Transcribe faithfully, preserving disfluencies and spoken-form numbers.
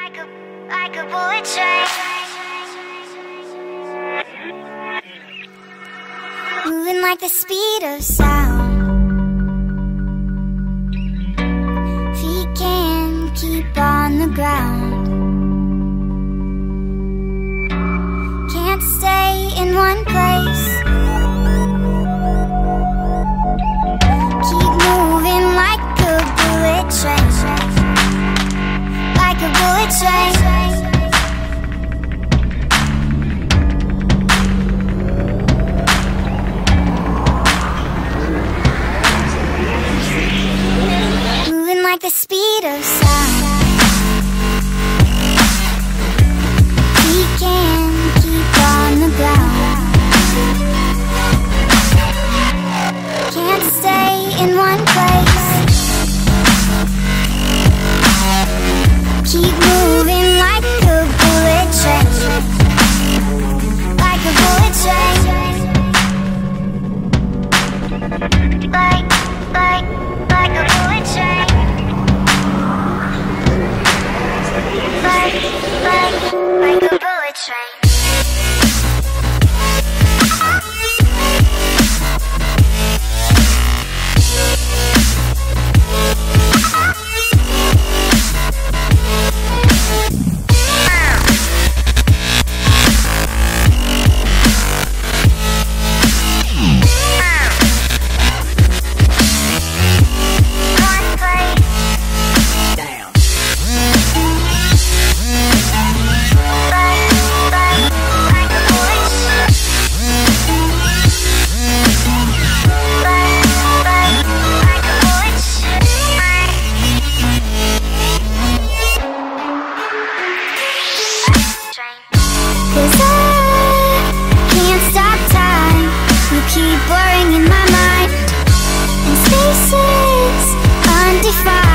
Like a, like a bullet train, moving like the speed of sound. Feet can't keep on the ground. Can't stay in one place. Keep moving like a bullet train, like a bullet train. Moving like the speed of sound. We can keep on the ground. Can't stay in one place. Keep moving like a bullet train, like a bullet train. Like, like, like a bullet train. Like, like, like a bullet train. Cause I can't stop time. You keep blurring in my mind, and spaces undefined.